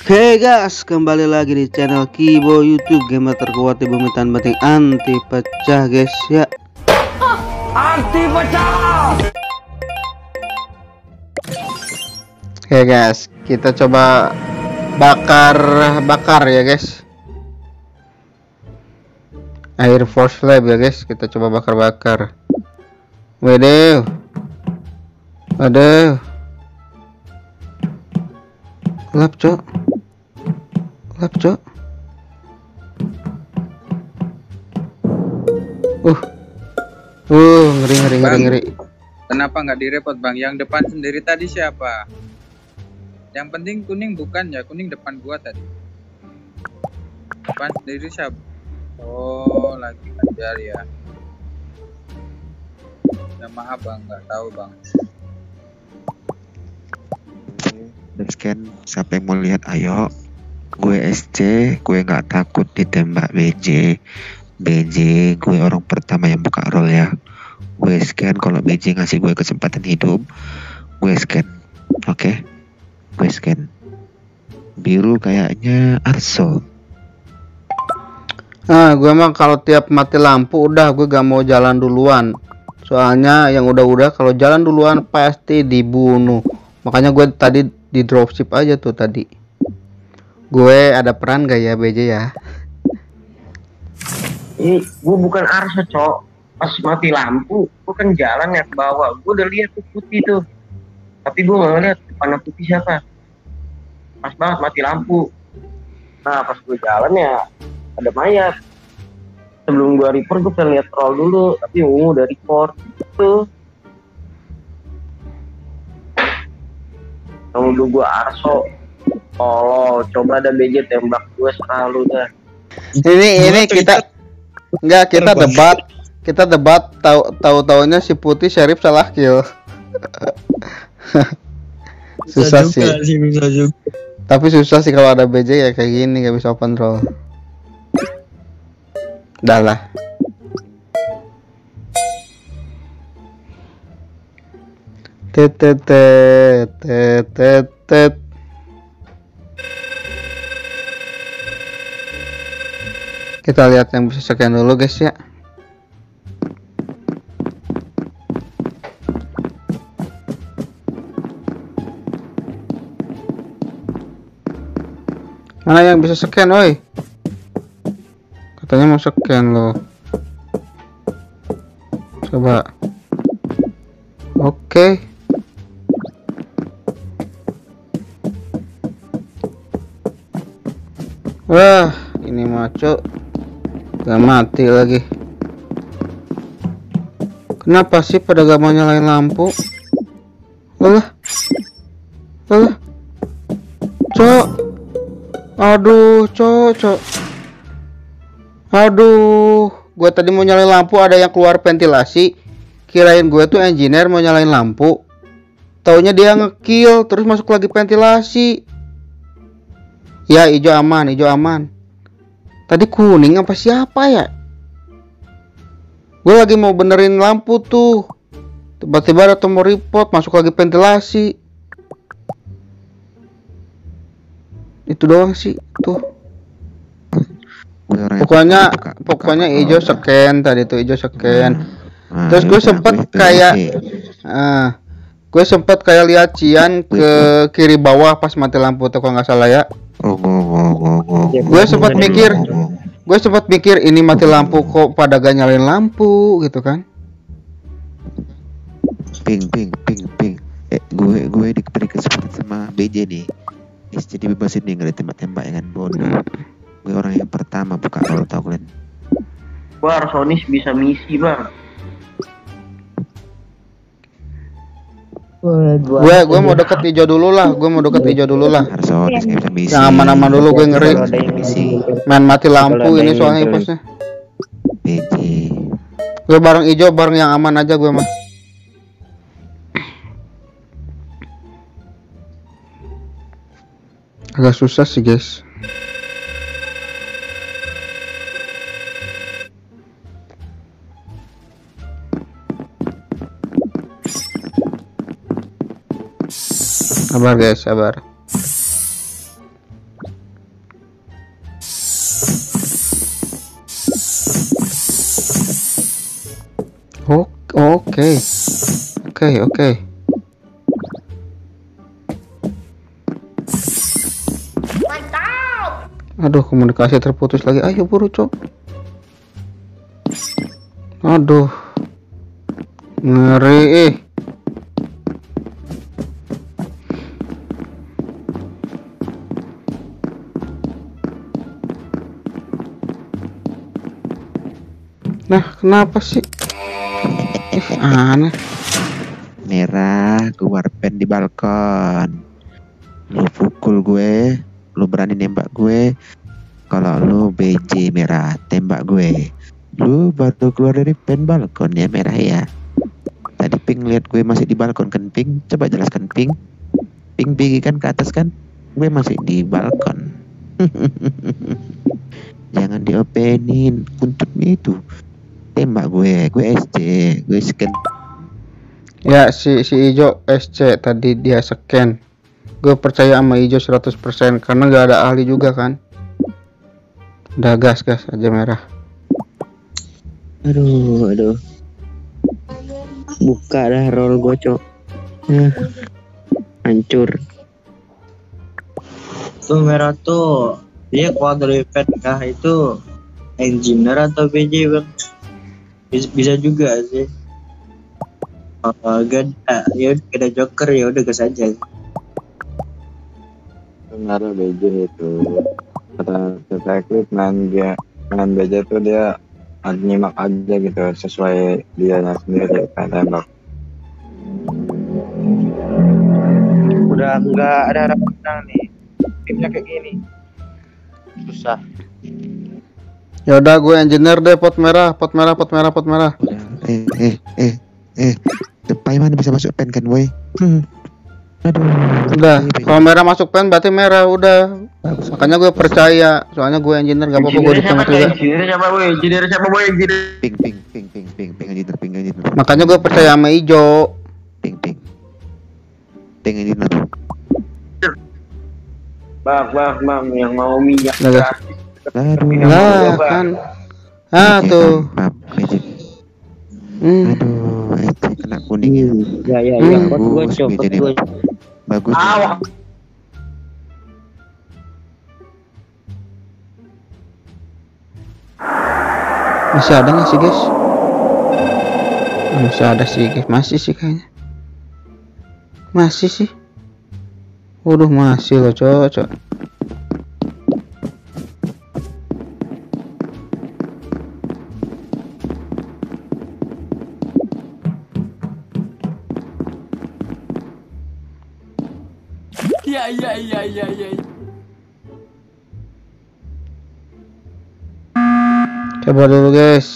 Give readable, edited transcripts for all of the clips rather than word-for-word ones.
Hey guys, kembali lagi di channel Kibo YouTube, gamer terkuat di bumi tanpa banting anti pecah guys ya. Anti pecah. Oke guys, kita coba bakar ya guys. Air Force Lab ya guys, kita coba bakar. Waduh. Lap cok. Ngeri. Kenapa nggak direpot bang? Yang depan sendiri tadi siapa? Yang penting kuning bukan ya? Kuning depan gua tadi. Depan sendiri siapa? Oh, lagi kejar ya. Ya maaf bang, nggak tahu bang. Scan, siapa yang mau lihat ayo. Gue SC, gue nggak takut ditembak BJ. Gue orang pertama yang buka roll ya. Gue scan, kalau BJ ngasih gue kesempatan hidup, gue scan. Oke. Gue scan. Biru kayaknya Arso. Gue emang kalau tiap mati lampu udah gue gak mau jalan duluan. Soalnya yang udah kalau jalan duluan pasti dibunuh. Makanya gue tadi di dropship aja tuh tadi. Gue ada peran gak ya BJ ya? Gue bukan Arso cok. Pas mati lampu gue kan jalan ya ke bawah. Gue udah lihat tuh putih tuh, tapi gue gak ngeliat depan putih siapa. Pas banget mati lampu. Nah pas gue jalan ya ada mayat. Sebelum gue report gue pengen lihat troll dulu, tapi udah report gitu. Dulu gue Arso. Oh, coba ada BJ tembak gue selalu dah. Ini kita debat tahu-taunya si putih Sheriff salah kill. Susah sih. Bisa juga. Tapi susah sih kalau ada BJ ya kayak gini, gak bisa open roll. Dah lah. Tet. Kita lihat yang bisa scan dulu guys ya. Mana yang bisa scan, oi? Katanya mau scan loh. Coba. Oke. Wah, ini maco. Gak mati lagi. Kenapa sih pada gak mau nyalain lampu? Alah. Cok. Aduh, cok. Aduh, gue tadi mau nyalain lampu ada yang keluar ventilasi. Kirain gue tuh engineer mau nyalain lampu. Taunya dia ngekill terus masuk lagi ventilasi. Ya, hijau aman. Tadi kuning apa siapa ya? Gue lagi mau benerin lampu tuh. Tiba-tiba ada tombol report, masuk lagi ventilasi. Itu doang sih tuh. Pokoknya hijau scan tadi tuh, hijau scan. Terus gue sempet kayak lihat Cian ke kiri bawah pas mati lampu tuh kalau nggak salah ya. Gue sempat mikir ini mati lampu kok pada gak nyalain lampu gitu kan. Ping. Gue diberi kesempatan sama BJ nih. Jadi bebasin nih, nggak ditembak-tembak ya kan, bodoh. Gue orang yang pertama buka roll, tau kalian. Gue Arsonis bisa misi bang. Gue mau deket hijau dulu lah. Arsonis bisa misi. Yang aman-aman dulu, gue ngeri. Main mati lampu ini soalnya ipasnya. BJ. Gue bareng hijau, bareng yang aman aja gue mah. Agak susah sih guys. Sabar guys, sabar. Oke. Mantap. Aduh, komunikasi terputus lagi. Ayo buru, Cok. Aduh. Ngeri. Nah, kenapa sih? Aneh. Merah, keluar pen di balkon. Lu pukul gue, lu berani nembak gue. Kalau lu BJ merah, tembak gue. Lu baru keluar dari pen balkon ya merah ya. Tadi Pink lihat gue masih di balkon kan Pink? Coba jelaskan Pink. Pink pergi kan ke atas kan? Gue masih di balkon. Jangan diopenin kuntutnya itu. Tembak gue SC, gue scan. Ya, si Ijo SC tadi dia scan. Gue percaya sama Ijo 100% karena gak ada ahli juga kan. Udah gas aja merah. Aduh. Buka dah roll gue, Cok. Hancur. Tuh merah tuh. Dia keluar dari PNK itu engineer atau BJ, Bang? Bisa juga sih. Gak ada joker ya udah gas aja. Ngaruh BJ itu. Kata klik main BJ tuh dia nyimak aja gitu sesuai dia sendiri kayak tembak. Udah nggak ada harapan menang nih. Timnya kayak gini. Susah. Ya udah, gue engineer deh. Pot merah. Depai mana bisa masuk pen kan boy? Aduh. Udah, kalau merah masuk pen berarti merah udah. Makanya gue percaya, soalnya gue engineer gak apa-apa gue di tengah juga. Engineer siapa boy? Pink engineer. Makanya gue percaya sama Ijo. Pink engineer. Bang, yang mau minyak Udah, gratis. Aduh. Lah kan. Tuh. Aduh, itu kena kuning ya. Ya, pot gue, Cok. Bagus. Masih ada nggak sih guys? Masih ada sih guys, masih sih kayaknya. Masih sih. Waduh, masih loh cocok. Ya. Coba dulu guys.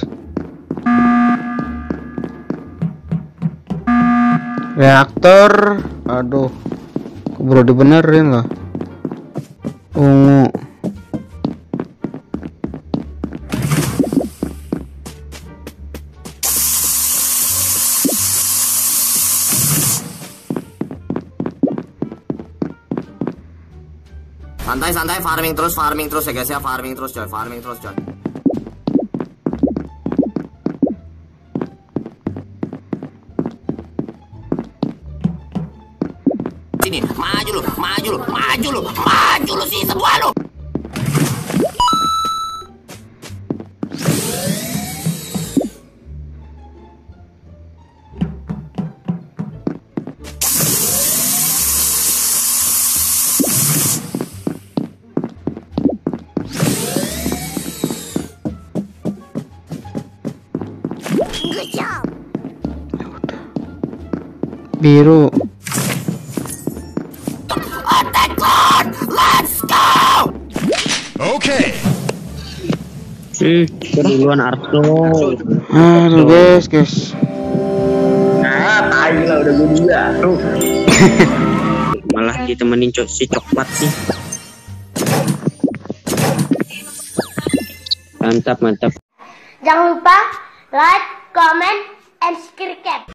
Reaktor, aduh, keburu dibenerin loh. Ungu. Santai farming terus ya guys ya, farming terus coy. Sini, maju lu sih semua lu. Biru. Attack on! Let's go! Okay. Keduluan Arso. Aduh guys. Tai lah udah gue juga. Malah ditemenin si coklat nih. Mantap. Jangan lupa like, comment, and subscribe.